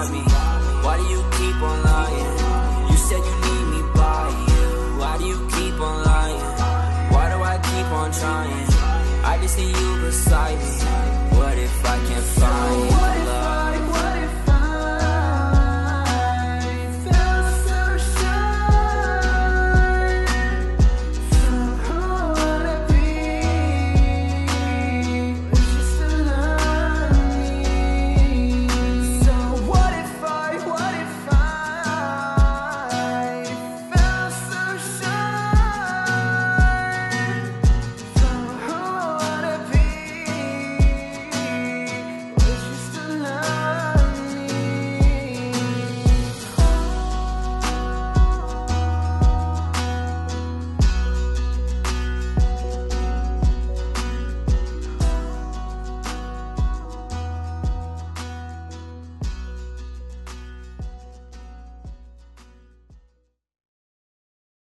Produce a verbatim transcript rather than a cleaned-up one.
me? Why do you keep on lying? You said you need me by you. Why do you keep on lying? Why do I keep on trying? I just need you beside me. What if I can't find you?